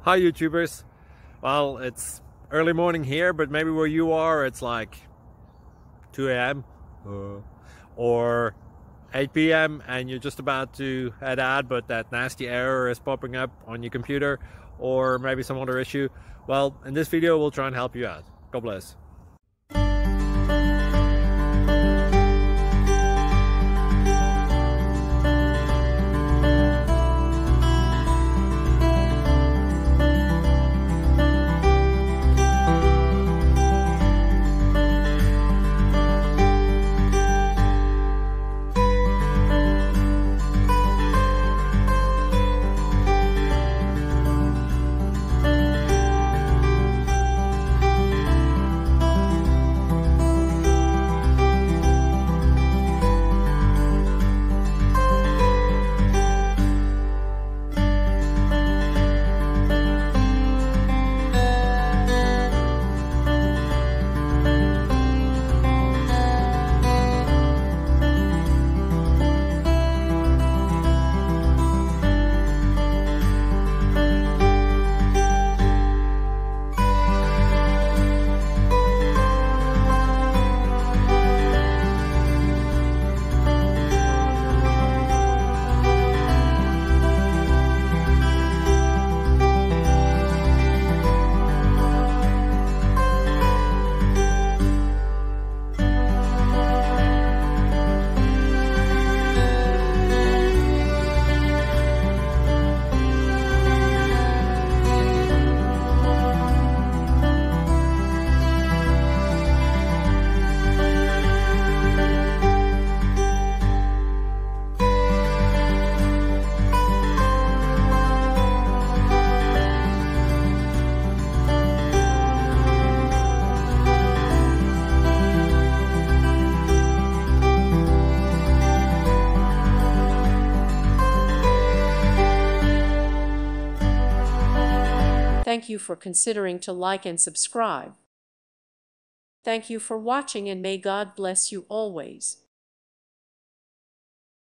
Hi YouTubers. Well, it's early morning here, but maybe where you are it's like 2 a.m. or 8 p.m. and you're just about to head out, but that nasty error is popping up on your computer, or maybe some other issue. Well, in this video we'll try and help you out. God bless. Thank you for considering to like and subscribe. Thank you for watching, and may God bless you always.